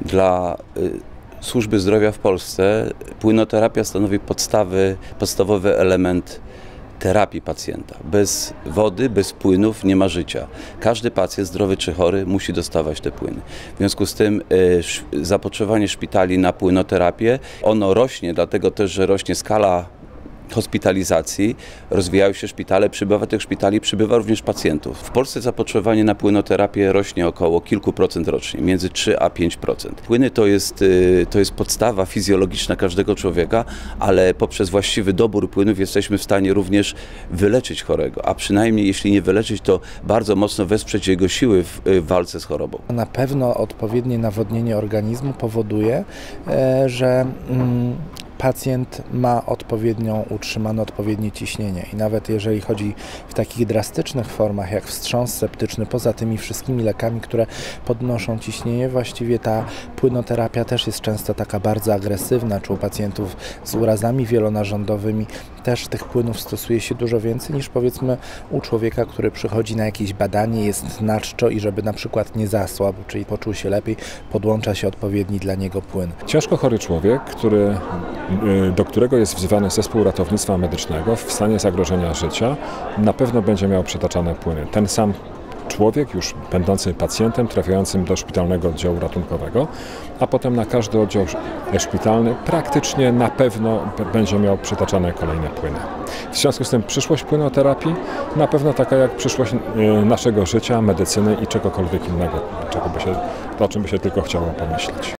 Dla służby zdrowia w Polsce płynoterapia stanowi podstawowy element terapii pacjenta. Bez wody, bez płynów nie ma życia. Każdy pacjent, zdrowy czy chory, musi dostawać te płyny. W związku z tym zapotrzebowanie szpitali na płynoterapię, ono rośnie, dlatego też, że rośnie skala hospitalizacji, rozwijają się szpitale, przybywa tych szpitali, przybywa również pacjentów. W Polsce zapotrzebowanie na płynoterapię rośnie około kilku procent rocznie, między 3 a 5%. Płyny to jest podstawa fizjologiczna każdego człowieka, ale poprzez właściwy dobór płynów jesteśmy w stanie również wyleczyć chorego, a przynajmniej jeśli nie wyleczyć, to bardzo mocno wesprzeć jego siły w walce z chorobą. Na pewno odpowiednie nawodnienie organizmu powoduje, że pacjent ma utrzymane odpowiednie ciśnienie i nawet jeżeli chodzi w takich drastycznych formach jak wstrząs septyczny, poza tymi wszystkimi lekami, które podnoszą ciśnienie, właściwie ta płynoterapia też jest często taka bardzo agresywna, czy u pacjentów z urazami wielonarządowymi też tych płynów stosuje się dużo więcej niż powiedzmy u człowieka, który przychodzi na jakieś badanie, jest na czczo i żeby na przykład nie zasłabł, czyli poczuł się lepiej, podłącza się odpowiedni dla niego płyn. Ciężko chory człowiek, do którego jest wzywany zespół ratownictwa medycznego w stanie zagrożenia życia, na pewno będzie miał przetaczane płyny. Ten sam człowiek, już będący pacjentem, trafiającym do szpitalnego oddziału ratunkowego, a potem na każdy oddział szpitalny praktycznie na pewno będzie miał przetaczane kolejne płyny. W związku z tym przyszłość płynoterapii na pewno taka jak przyszłość naszego życia, medycyny i czegokolwiek innego, o czym by się tylko chciało pomyśleć.